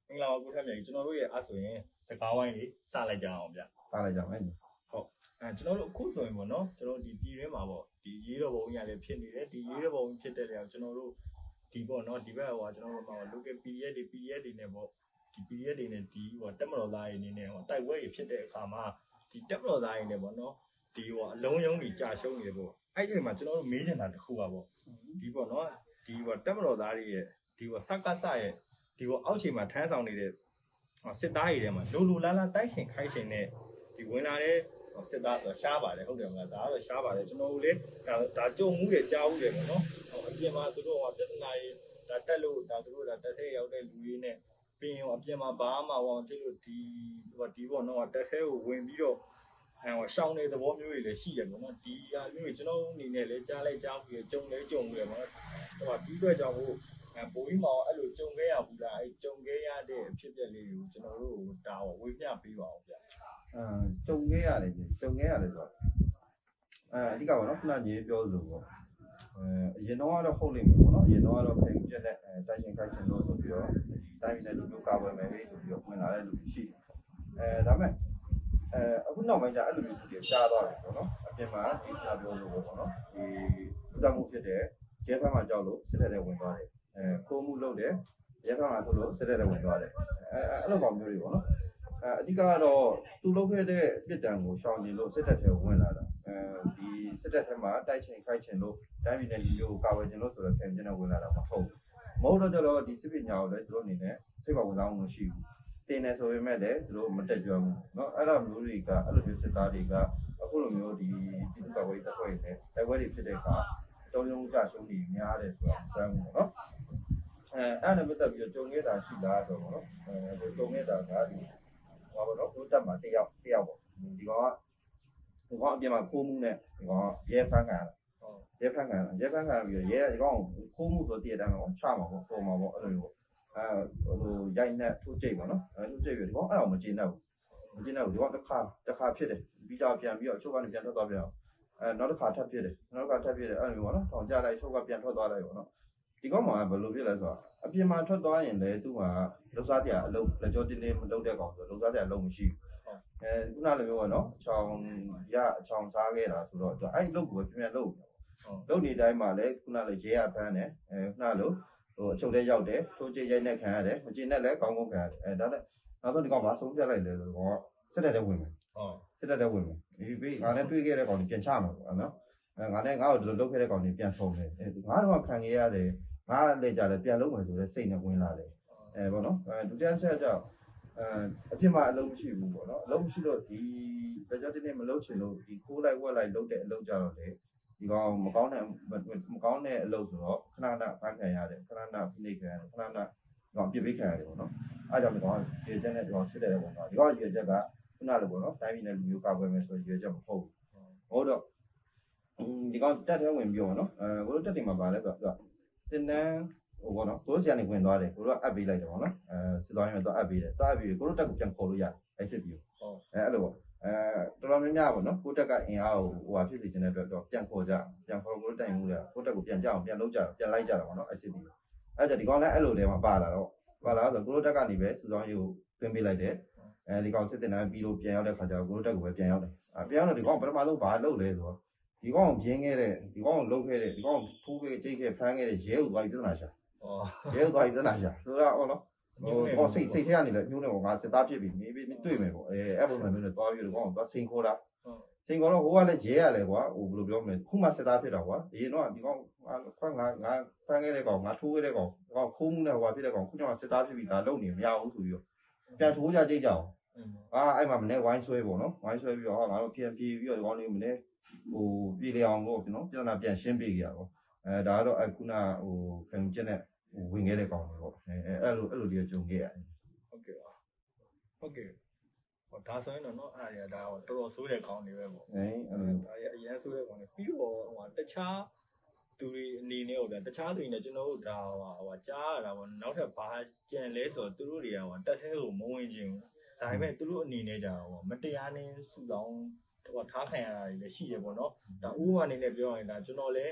မင်္ဂလာပါကိုထက်မြတ်ကျွန်တော်တို့ရဲ့အဲ့ဆိုရင်စကားဝိုင်းလေးစလိုက်ကြအောင်ဗျစလိုက်ကြမယ်ဟုတ်ကျွန်တော်တို့အခုဆိုရင်ပေါ့နော်ကျွန်တော်ဒီပြည်တွင်းမှာပေါ့ဒီရေးတော်ဘုံကြီးလည်းဖြစ်နေတယ်ဒီရေးတော်ဘုံဖြစ်တဲ့လေကျွန်တော်တို့ဒီပေါ့နော်ဒီဘက်ဟိုကျွန်တော်တို့မှာ local PDF တွေနဲ့ပေါ့ဒီ PDF တွေနဲ့ဒီဟိုတက်မတော်သားတွေအနေနဲ့ဟိုတိုက်ပွဲတွေဖြစ်တဲ့အခါမှာဒီတက်မတော်သားတွေနဲ့ပေါ့နော်ဒီဟိုအလုံးယုံတွေကြာရှုံးနေတယ်ပေါ့အဲ့ဒီမှာကျွန်တော်တို့မေးချင်တာတစ်ခုပါပေါ့ဒီပေါ့နော်ဒီဟိုတက်မတော်သားတွေရဲ့ဒီဟိုစက္ကစရဲ့ဒီဟိုအောက်ခြေမှာထမ်းဆောင်နေတဲ့စစ်သားတွေထဲမှာလိုလိုလားလားတိုက်ရှင်ခိုက်ရှင်နဲ့ဒီဝင်လာတဲ့စစ်သားဆိုရှားပါတယ်ဟုတ်တယ်မလားဒါကတော့ရှားပါတယ်ကျွန်တော်တို့လည်းဒါကြုံမှုတွေကြားမှုတွေပေါ့နော်အပြင်မှာသူတို့ကပြဿနာတွေဒါတက်လို့ဒါသူတို့ဒါတက်ထဲရောက်တဲ့လူတွေနဲ့ပြီးရင်အပြင်မှာဘာမှမအောင်ဖြစ်လို့ဒီပေါ့နော်တက်ထဲကိုဝင်ပြီးတော့ရှောင်းတဲ့သဘောမျိုးတွေလည်းရှိတယ်ပေါ့နော်ဒီအမျိုးတွေကျွန်တော်အနေနဲ့လည်းကြားလိုက်ကြားပြီးကြုံလဲကြုံပြီးတော့ဟိုဒီအတွက်ကြောင့်ဟိုပိုပြီးမှအဲ့လိုကြုံခဲ့ရဘူးလားအဲ့ကြုံခဲ့ရတဲ့အဖြစ်အပျက်လေးကိုကျွန်တော်တို့ဒါဝေမျှပေးပါအောင်ဗျကြုံခဲ့ရတယ်ဆိုတော့အဓိကပေါ့နော်ခုနကြီးပြောလို့ပေါ့အရင်တော့ကတော့ဟုတ်လိမ့်မယ်ပေါ့နော်အရင်တော့ကတော့ခင်ကျက်တဲ့တိုက်ရှင်ခိုက်ရှင်လို့ဆိုပြီးတော့ဒီတိုင်းပြည်နဲ့လူမျိုးကာဝယ်မယ်ဆိုပြီးတော့ဝင်လာတဲ့လူရှိတယ်ဒါပေမဲ့အခုနောက်ပိုင်းကျအဲ့လိုမျိုးတွေရှားသွားတယ်ပေါ့နော်အပြင်မှာဒီရှားပြောလို့ပေါ့နော်ဒီဥဒ္ဒမှုဖြစ်တဲ့ရဲဘက်မှာကြောက်လို့စစ်တဲ့ဝင်သွားတယ်ခိုးမှုလုပ်တယ်ရဲဘက်မှာဆိုလို့စစ်တဲ့ဝင်သွားတယ်အဲ့လိုကောင်မျိုးတွေပေါ့နော်အဓိကတော့သူလုပ်ခဲ့တဲ့ပြည်တံကိုရှောင်ကျင်လို့စစ်တပ်ထဲဝင်လာတာဒီစစ်တပ်ထဲမှာတိုက်ချင်ခိုက်ချင်လို့တိုင်းပြည်နဲ့လူမျိုးကိုကာဝယ်ချင်လို့ဆိုတော့ခင်ဗျနဲ့ဝင်လာတာမဟုတ်တော့ကျတော့ဒီစစ်ပညာကိုလည်းသူတို့အနေနဲ့စိတ်ပါဝင်စားမှုမရှိဘူးတင်နေဆိုပေမဲ့လည်းသူတို့မတက်ကြွဘူးเนาะအဲ့လိုမျိုးတွေကအဲ့လိုမျိုးစစ်သားတွေကအခုလိုမျိုးဒီပြည်သူ့ကာကွယ်ရေးတပ်ဖွဲ့တွေနဲ့တိုက်ပွဲတွေဖြစ်တဲ့အခါတုံးယုံကြရှုံးနေများတယ်ဆိုတာစမ်းဘူးเนาะအဲ့ဒါနဲ့ပတ်သက်ပြီးတော့ကြုံခဲ့တာရှိလားဆိုတော့เนาะကြုံခဲ့တာကဒီဘာပေါ့နော်တို့တက်မှာတယောက်ပေါ့ဒီကောင်အပြင်မှာခိုးမှုနဲ့ဒီကောင်ရဲဖမ်းခံရဲဖမ်းခံပြီးတော့ရဲဒီကောင်ခိုးမှုဆိုတည့်တဲ့အတိုင်းမှာချမှာပေါ့ပုံမှာပေါ့အဲ့လိုမျိုးဟိုရိုက်နဲ့ထိုးကြိတ်ပေါ့နော်ထိုးကြိတ်ပြီးဒီကောင်အဲ့တော့မကျင်တော့ဘူးဒီကောင်တစ်ခါဖြစ်တယ်ပြီးတော့ပြန်ပြီးတော့အချုပ်ကနေပြန်ထွက်သွားပြန်နောက်တစ်ခါထပ်ဖြစ်တယ်အဲ့လိုမျိုးပေါ့နော်ထောင်ကြလိုက်ချုပ်ကပြန်ထွက်သွားလိုက်ပေါ့နော်ဒီကောင်မှာဘယ်လိုဖြစ်လဲဆိုတော့အပြင်မှာထွက်သွားရင်လည်းသူ့မှာလှုပ်ရှားကြအလုပ်လက်ကြောတင်းမလုပ်တဲ့ကောင်ဆိုလှုပ်ရှားကြအလုပ်မရှိဘူးခုနလိုမျိုးပေါ့နော်အချောင်စားခဲ့တာဆိုတော့အဲ့အလုပ်ကိုပြန်လုပ်နေတိုင်းမှာလည်းခုနလိုရဲရဖမ်းတယ်ခုနလိုဟိုအချုပ်ထဲရောက်တယ်ထိုးကြိတ်ရိုက်နဲ့ခံရတယ်မကျင်နဲ့လည်းကောင်းခံရတယ်ဒါနဲ့နောက်ဆုံးဒီကောင်မှာဆုံးဖြတ်လိုက်လေဆိုတော့စစ်တပ်ထဲဝင်မယ်စစ်တပ်ထဲဝင်မယ်ဒီငါနဲ့တွေ့ခဲ့တဲ့ကောင်ပြန်ချမှာပေါ့နော်ငါနဲ့ငါ့ကိုဒီလိုလုပ်ခဲ့တဲ့ကောင်ပြန်ဆုံးတယ်ငါတော့ခံခဲ့ရတယ်ငါလည်းကြတယ်ပြန်လုပ်မယ်ဆိုတော့စိတ်နဲ့ဝင်လာတယ်ပေါ့နော်ဒုတိယဆက်ကြောင့်အဖြစ်မှာအလုံးမရှိဘူးပေါ့နော်အလုံးမရှိတော့ဒီလက်ကြောတင်းမလုပ်ချင်လို့ဒီခိုးလိုက်ဝက်လိုက်လုပ်တဲ့အလုပ်ကြတော့လေဒီကောင်မကောင်းတဲ့အလုပ်ဆိုတော့ခဏဖမ်းခံရတယ်ခဏဖိနှိပ်ခံရတယ်ခဏကောင်ပြစ်ပေးခံရတယ်ပေါ့နော်အားကြောင့်ဒီကောင်ရေချက်နဲ့ဒီကောင်စစ်တယ်ပေါ့နော်ဒီကောင်ရေချက်ကခုနလိုပေါ့နော်တိုင်းပြည်နဲ့လူမျိုးကာကွယ်မယ်ဆိုရေချက်မဟုတ်ဘူးတော့ဒီကောင်တက်ထဲဝင်ပြီးပေါ့နော်ဘိုးတို့တက်တင်မှာပါလဲဆိုတော့တင်တန်းဟိုပေါ့နော်ကိုတို့ဆရာနေဝင်သွားတယ်ကိုတို့ကအပ်ပေးလိုက်တယ်ပေါ့နော်စစ်သွားရင်တော့အပ်ပေးတယ်ကိုတို့တက်ကိုပြန်ခေါ်လို့ရတယ်အဲ့စစ်ပြီးအဲ့လိုပေါ့တော်တော်များများပေါ့နော်ကိုတက်ကအင်အားကိုဟိုဟာဖြစ်စီခြင်းတဲ့အတွက်တော့ပြန်ခေါ်ကိုတို့တိုင်မှုရကိုတက်ကိုပြန်ကြအောင်ပြန်လုပ်ကြပြန်လိုက်ကြတာပေါ့နော်အဲ့စစ်ပြီးအဲ့ကြဒီကောင်လည်းအဲ့လိုတည်းမှာပါလာတော့ဆိုကိုတို့တက်ကနေပဲစုဆောင်ရေးကိုတွင်းပေးလိုက်တယ်ဒီကောင်စစ်တင်တန်းပြီးလို့ပြန်ရောက်တဲ့ခါကျတော့ကိုတို့တက်ကိုပဲပြန်ရောက်တယ်ပြန်ရောက်တော့ဒီကောင်ပထမဆုံးဘာလုပ်လဲဆိုတော့ဒီကောင်ပြင်းခဲ့တဲ့ဒီကောင်လှုပ်ခဲ့တဲ့ဒီကောင်ထိုးခဲ့ကြိတ်ခဲ့ဖမ်းခဲ့တဲ့ရဲကိုသွားပြီးပြဿနာရှာရဲကိုသွားပြီးပြဿနာရှာဆိုတော့ဟောနော်ဟိုစိတ်ထဲကနေလည်းညှိုးနေပေါ့ငါစစ်သားဖြစ်ပြီမေးပြီးတွေ့မယ်ပေါ့အဲ့ပုံစံမျိုးနဲ့သွားပြီးတော့ကောင်သွားစိန်ခေါ်တာစိန်ခေါ်တော့ဟိုကလည်းရဲရလဲကွာဟိုဘယ်လိုပြောမလဲခုမှစစ်သားဖြစ်တာကွာဒီတော့ဒီကောင်ခွန်းငါဖမ်းခဲ့တဲ့ကောင်ငါထိုးခဲ့တဲ့ကောင်ခိုးမှုနဲ့ဟိုကဖြစ်တဲ့ကောင်ခုကြောင့်စစ်သားဖြစ်ပြီဒါလုံနေမရဘူးဆိုပြီးတော့ပြန်ထိုးကြကြိတ်ကြအောင်အဲ့မှာမနေ့ဝိုင်းဆွဲပေါ့နော်ဝိုင်းဆွဲပြီးတော့ငါတို့ပြန်ပြေးပြီးတော့ဒီကောင်လေးမနေ့ဟိုပြည်လေအောင်လို့နော်ပြန်လာပြန်ရှင်းပေးကြပါဒါကတော့ခုနဟိုခင်ကျက်နဲ့ဝင်ခဲ့တဲ့ကောင်တွေပေါ့အဲ့လိုတွေကြုံခဲ့ရတယ်ဟုတ်ကဲ့ပါဟောဒါဆိုရင်တော့နော်အဲ့ဒါဒါတော်တော်ဆိုးတဲ့ကောင်တွေပဲပေါ့အဲ့လိုဒါရအရင်ဆိုးတဲ့ကောင်တွေပြီးတော့ဟိုတခြားသူတွေအနေနဲ့ဟိုဗျာတခြားသူတွေနဲ့ကျွန်တော်တို့ဒါဟိုကြားရတာပေါ့နောက်ထပ်ဘာကြံလဲဆိုတော့သူတို့တွေကဟိုတက်ထဲကိုမဝင်ခြင်းဒါပေမဲ့သူတို့အနေနဲ့ကြာဟိုမတရားနဲ့စုဆောင်ဟိုထားခံရတာတွေလည်းရှိရပေါ့နော်ဒါဥပမာအနေနဲ့ပြောရင်ဒါကျွန်တော်လည်း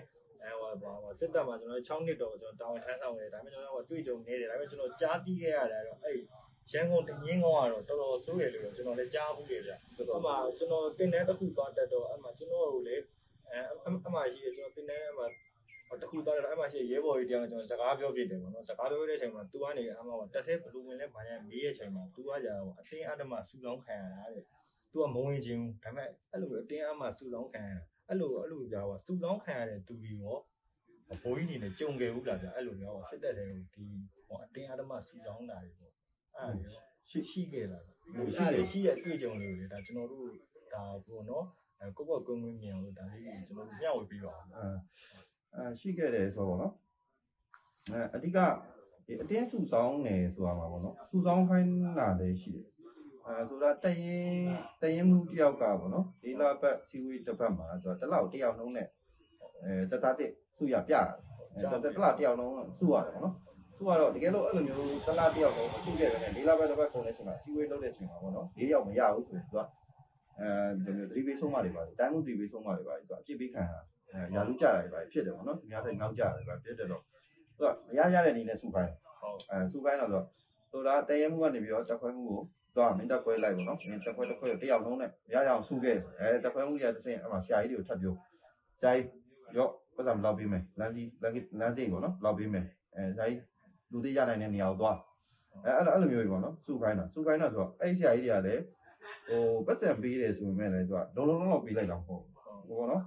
စစ်တပ်မှာကျွန်တော်6နှစ်တော့ကျွန်တော်တာဝန်ထမ်းဆောင်နေတယ်ဒါပေမဲ့ကျွန်တော်တွေ့ကြုံနေတယ်ဒါပေမဲ့ကျွန်တော်ကြားသိခဲ့ရတယ်တော့အဲ့ရန်ကုန်တင်းငင်းကောင်းကတော့တော်တော်ဆိုးရလို့ကျွန်တော်လည်းကြားဘူးလေဗျအဲ့မှာကျွန်တော်တင်တဲ့တစ်ခုသွားတက်တော့အဲ့မှာကျွန်တော်ကိုလေအမှရှိတယ်ကျွန်တော်တင်တဲ့အဲ့မှာတစ်ခုသွားတော့အဲ့မှာရှိရဲဘော်ကြီးတရားကျွန်တော်စကားပြောပြတယ်ပေါ့နော်စကားပြောတဲ့အချိန်မှာ तू ကနေအမှတက်တဲ့ဘလူးဝင်လဲဘာညာမေးတဲ့အချိန်မှာ तू ကကြာတော့အတင်းအဓမ္မစူလောင်းခံရတာတဲ့ तू ကမဝင်ခြင်းဘူးဒါပေမဲ့အဲ့လိုအတင်းအဓမ္မစူလောင်းခံရတာအဲ့လိုကြာတော့စူလောင်းခံရတဲ့သူကြီးရောဘိုးကြီးနေနဲ့ကြုံခဲ့ဘူးလားဗျအဲ့လိုမျိုးစစ်တပ်တွေကိုဒီအတင်းအဓမ္မစူလောင်းတာတွေပေါ့အဲ့ဒါရှိခဲ့လားရှိတဲ့အတွေ့အကြုံလေးတွေဒါကျွန်တော်တို့ဒါပေါ့နော်ကိုယ့်ကွင်းမြင်အောင်လို့ဒါလေးကျွန်တော်တို့မျှဝေပေးပါဦးရှိခဲ့တယ်ဆိုတော့နော်အဓိကဒီအတင်းစုဆောင်းနေဆိုတာမှာပေါ့နော်စုဆောင်းခိုင်းလာလည်းရှိတယ်ဆိုတာတရင်မှုတယောက်ကပေါ့နော်ဒီလာဘက်စီဝေးတစ်ဘက်မှာဆိုတော့တလောက်တယောက်လုံးနဲ့တတတဲ့စုရပြတယ်တလောက်တယောက်လုံးစုရတယ်ပေါ့နော်စုရတော့တကယ်လို့အဲ့လိုမျိုးတလောက်တယောက်လုံးစုခဲ့တယ်နဲ့ဒီလာဘက်တစ်ဘက်ကုန်တဲ့အချိန်မှာစီဝေးလုပ်တဲ့အချိန်မှာပေါ့နော်၄ယောက်မရဘူးဆိုတော့ဒီမျိုး3ပေးဆုံးမတွေပါတိုင်းမှု3ပေးဆုံးမတွေပါသူအဖြစ်ပေးခံရာလူကြတာတွေပါဖြစ်တယ်ပေါ့နော်အများကြီးငေါက်ကြတယ်ပါဖြစ်တယ်တော့သူကမရတဲ့နေနဲ့စုခိုင်းစုခိုင်းတော့ဆိုတာတရင်မှုကနေပြီးတော့တက်ခွဲမှုကိုတော့မင်းတက်ခွဲလိုက်ပေါ့နော်မင်းတက်ခွဲတစ်ခွဲတယောက်လုံးနဲ့ရရအောင်စုခဲ့တက်ခွဲမှုရတစ်စင်းအမှဆရာကြီးတွေကိုထပ်ပြောဆရာကြီးရောပတ်စံလောက်ပေးမယ်လမ်းစီပေါ့နော်လောက်ပေးမယ်ဆရာကြီးလူသေးရနိုင်တဲ့နေရာကိုသွားအဲ့လိုမျိုးကြီးပေါ့နော်စုခိုင်းတော့ဆိုတော့အဲ့ဆရာကြီးတွေကလည်းပတ်စံပေးတယ်ဆိုပေမဲ့လည်းသူကလုံးတော့ပေးလိုက်တော့ပေါ့နော်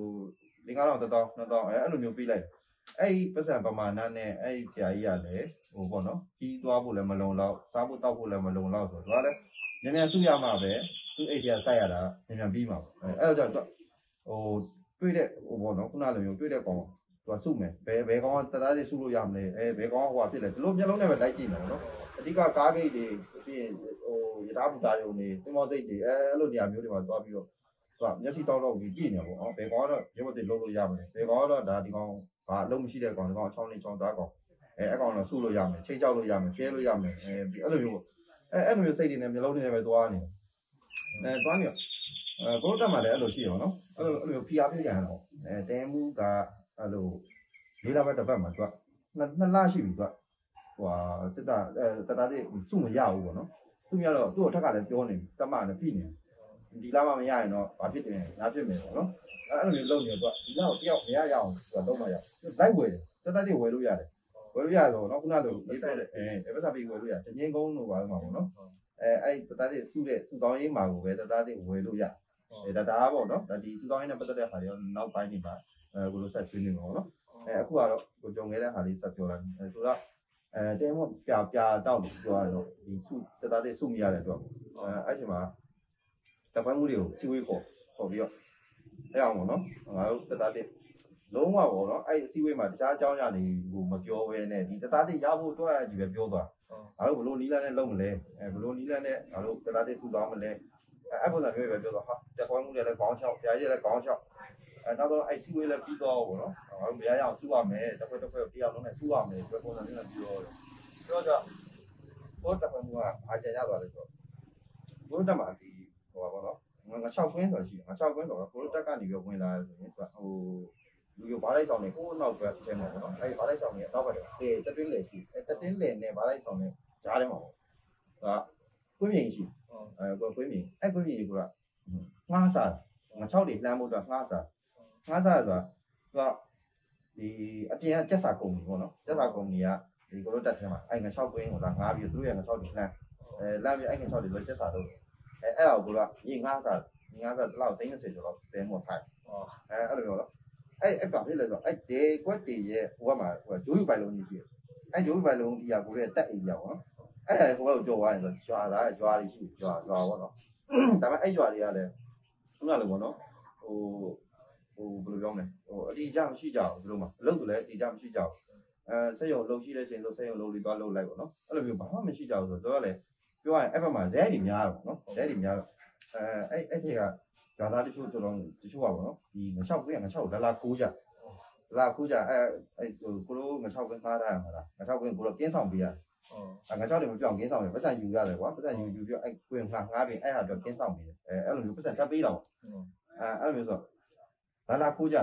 5000 1000အဲ့လိုမျိုးပေးလိုက်အဲ့ပတ်စံပမာဏနဲ့အဲ့ဆရာကြီးကလည်းပေါ့နော်ပြီးသွားဖို့လည်းမလုံလောက်စားဖို့တောက်ဖို့လည်းမလုံလောက်ဆိုတော့သူကလည်းမြန်စုရမှာပဲသူအိတ်ကြီးစိုက်ရတာမြန်ပြီးမှာအဲ့တော့သူတွေ့တဲ့ပေါ့နော်ခုနလိုမျိုးတွေ့တဲ့ကောင်သူကစုမယ်ဘယ်ကောင်ကတသားစီစုလို့ရမလဲဘယ်ကောင်ကဟိုဖြစ်လဲဒီလိုမျက်လုံးနဲ့ပဲလိုက်ကြည့်မယ်နော်အဓိကကားဂိတ်တွေပြီးရင်ရထားဘူတာယုံတွေသင်္ဘောစိတ်တွေအဲ့လိုနေရာမျိုးတွေမှာသွားပြီးတော့သူကမျက်စိတောက်တော့ပြီးကြည့်နေပေါ့နော်ဘယ်ကောင်ကတော့ရုပ်သစ်လုံးလို့ရမယ်ဘယ်ကောင်ကတော့ဒါဒီကောင်ဘာအလုံးမရှိတဲ့ကောင်ဒီကောင်အချောင်းလေးချောင်းသားကောင်အကောင်တော့စုလို့ရမယ်ချိန်ချောက်လို့ရမယ်ဖြဲလို့ရမယ်အဲ့လိုမျိုးအဲ့လိုမျိုးစိတ်တွေနဲ့မျိုးလုံးတွေနဲ့ပဲသွားနေသွားနေဘုရားတက်မှာလည်းအဲ့လိုရှိရောနော်အဲ့လိုမျိုးဖိအားပေးကြရတော့တဲမှုကအဲ့လိုလေးလာဘက်တစ်ပတ်မှာသူကနှစ်လရှိပြီသူကဟိုစစ်တာတတတဲ့စုမရဘူးပေါ့နော်စုမရတော့သူ့အထက်ကလည်းပြောနေပြီတက်မနဲ့ဖိနေဒီလာမှမရရင်တော့ဘာဖြစ်တယ်ညာဖြစ်မယ်ပေါ့နော်အဲ့လိုမျိုးလုပ်နေတော့ဒီလောက်တယောက်မရရအောင်သူကတော့မရလိုက်ဝယ်တယ်တတတဲ့ဝယ်လို့ရတယ်ဝယ်လို့ရတော့နော်ခုနကလိုရေးပြောတဲ့ပတ်စာပြီးဝယ်လို့ရတငင်းကုန်းလို့ပါမှာပေါ့နော်အဲ့တတတဲ့စုတောင်းရေးမှာကိုပဲတတတဲ့ဝယ်လို့ရဒါပေါ့နော်ဒါဒီစုတောင်းရေးနဲ့ပတ်သက်တဲ့ဟာတွေနောက်ပိုင်းနေပါကိုလိုဆက်ဆွေးနေမှာပေါ့နော်အခုကတော့ကိုကြုံခဲ့တဲ့ဟာလေးဆက်ပြောလိုက်ဆိုတော့တဲမို့ပြတောက်ပြောရတော့ဒီစုတတတဲ့စုမရတဲ့အတွက်အဲ့ချိန်မှာတပတ်မှုတွေကိုစီဝေးခေါ်ပြီးတော့အဲ့အောင်ပေါ့နော်ငါတို့တတတဲ့လုံးဝပေါ့နော်အဲ့အစည်းအဝေးမှာတခြားအကြောင်းအရာတွေကိုမပြောဘဲနဲ့ဒီတတတဲ့ရဖို့အတွက်ကြီးပဲပြောသွားငါတို့ဘလို့နီးလန်းနဲ့လုံးမလဲဘလို့နီးလန်းနဲ့ငါတို့တတတဲ့စုသွားမလဲအဲ့ပုံစံမျိုးပဲပြောတော့ဟာတက်ကွဲမှုတွေလည်းခေါင်းချောက်ဖျားရည်လည်းခေါင်းချောက်နောက်တော့အဲ့စီဝေးလည်းပြီးတော့ပေါ့နော်ငါတို့မရရအောင်စုရမယ်တစ်ခွက်တယောက်လုံးနဲ့စုရမယ်ပြောပုံစံမျိုးနဲ့ပြောတော့ဘောတက်ကွဲမှုကအားကျရသွားတယ်ဆိုတော့ဘုရားတက်မှာဒီဟိုပါပေါ့နော်ငါ6ကွင်းဆိုရှိတယ်ငါ6ကွင်းဆိုတော့ဘုရားတက်ကနေပြီးဝင်လာဆိုရင်ဟိုလူရောဘားလိုက်ဆောင်နေကိုယ်နောက်ပဲထဲမှာပေါ့နော်အဲ့ဘားလိုက်ဆောင်နေတော့ပါတယ်တက်တင်းလေရှိတက်တင်းလေနဲ့ဘားလိုက်ဆောင်နေကြားထဲမှာပေါ့ဒါကွင်းမြင်ရှိကွင်းမြင်အဲ့ကွင်းမြင်ကငါးစားငါ6တွေလှမ်းဖို့တော့ငါးစားဆိုတာသူကဒီအပြင်ကကျက်စာကုမ္ပဏီပေါ့နော်ကျက်စာကုမ္ပဏီကဒီကိုလိုတက်ထဲမှာအဲ့ငါ6ကွင်းကိုလာငါးပြီးသူတို့ရငါ6တွေလှမ်းလှမ်းပြီးအဲ့ငါ6တွေဆိုကျက်စာတော့အဲ့ဒါကိုကရေငါးစားတလောက်30ကျော်လောက်တဲမို့ထိုက်အဲ့လိုမျိုးတော့အဲ့ဘာဖြစ်လဲဆိုတော့အဲ့ဒီကွက်တီရဲ့ဟိုကမှာဟိုဂျိုးယူပိုင်လုံးကြီးရှိတယ်အဲ့ဂျိုးယူပိုင်လုံးကြီးကကိုရဲ့တက်အိမ်ကြောင်နော်အဲ့ဟိုကကြော်သွားရင်ဆိုရွာသားရွာလေးရှိရွာပေါ့နော်ဒါပေမဲ့အဲ့ရွာတွေကလည်းခုနလိုပေါ့နော်ဟိုဘယ်လိုပြောမလဲဟိုအတီးကြမရှိကြဘူးဘယ်လိုမှအလုပ်တွေလည်းအတီးကြမရှိကြဘူးစက်ရုံလုံးရှိတဲ့ချိန်ဆိုစက်ရုံလုံးလေးသွားလုပ်လိုက်ပေါ့နော်အဲ့လိုမျိုးဘာမှမရှိကြဘူးဆိုတော့လည်းပြောရရင်အဲ့ဘက်မှာဇဲတွေများတော့နော်ဇဲတွေများတော့အဲ့ဒီကဒါသားတချို့တော်တော်တချို့ပါဘောနော်ဒီငါ6ကွင်းငါ6လာခိုးကြအဲ့ကိုလိုငါ6ကွင်းခါထားရမှာလားငါ6ကွင်းကိုတော့ကင်းဆောင်ပေးရငါ6တွေမပြောင်းကင်းဆောင်တယ်ပတ်စံယူရတယ်ကွာပတ်စံယူပြီးအဲ့ကွင်းငါးပြင်အဲ့ဟာတော့ကင်းဆောင်ပေးတယ်အဲ့လိုမျိုးပတ်စံတက်ပေးတော့အဲ့လိုမျိုးဆိုလာခိုးကြ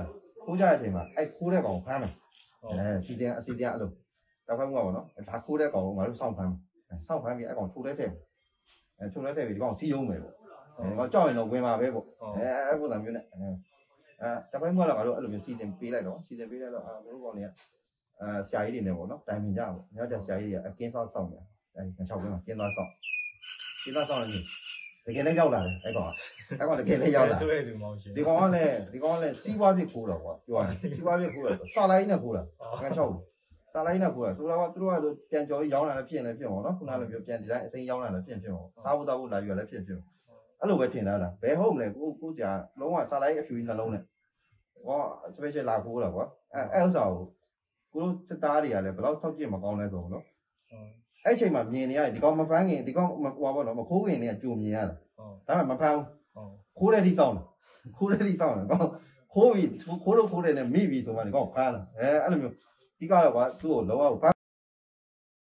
ခိုးကြတဲ့အချိန်မှာအဲ့ခိုးတဲ့ကောင်ဖမ်းမယ်စီစဉ်အစီအစဉ်အဲ့လိုတောက်ဖမ်းမှုကပေါ့နော်ဒါခိုးတဲ့ကောင်ငါတို့စောင့်ဖမ်းပြီးအဲ့ကောင်ချိုးတဲ့ထည့်ချိုးတဲ့ထည့်ပြီးဒီကောင်စီးရုံးမယ်ပေါ့ဒီကောင်ကြောက်ရင်တော့ဝင်ပါပဲပေါ့အဲ့ပုံစံမျိုးနဲ့တောက်ဖမ်းမှုကတော့ငါတို့အဲ့လိုမျိုးစီစဉ်ပေးလိုက်တော့တို့ကောင်တွေကဆရာကြီးတွေနဲ့ပေါ့နော်တိုင်ပင်ကြပေါ့ညကြဆရာကြီးတွေကအကင်းစောင့်နေအဲ့6ခွင်းမှာကင်းသွားဆောင်နေတကယ်လည်းရောက်လာတယ်အဲ့ကောင်တကယ်လည်းရောက်လာဆိုရသူမောင်ရှင်ဒီကောင်ကလည်းစီးပွားဖြစ်ခိုးတာကွာပြောရရင်စီးပွားဖြစ်ခိုးတာစာလိုက်နဲ့ခိုးတာငါ6စာလိုက်နဲ့ခိုးတာသူတို့ကပြန်ကြော်ရောင်းလာလည်းဖြစ်နေဖြစ်ပေါ့နော်ခုနလည်းပြောပြန်ဒီတိုင်းအစိမ်းရောင်းလာလည်းဖြစ်ပေါ့စားဖို့တောက်ဖို့လာပြီးလည်းဖြစ်အဲ့လိုပဲထင်တာလားဘယ်ဟုတ်မလဲကိုကြာလုံးဝစာလိုက်အဖြူကြီးနှလုံးနဲ့ဟော special လာခိုးတာကွာအဲ့ဥစ္စာကိုကိုတို့စစ်သားတွေကလည်းဘယ်တော့ထောက်ကြည့်မကောင်းလဲဆိုတော့နော်အဲ့ချိန်မှာမြင်နေရတယ်ဒီကောင်မဖမ်းခင်ဒီကောင်ဟိုပါဘောနော်မခိုးခင်နေကြုံမြင်ရတာဒါမှမဖမ်းခိုးတဲ့တိစောင်းတယ်ခိုးပြီးခိုးတယ်နဲ့မိပြီဆိုမှဒီကောင်ဖမ်းတယ်အဲ့လိုမျိုးဒီကတော့ကွာသူ့ကိုလုံးဝ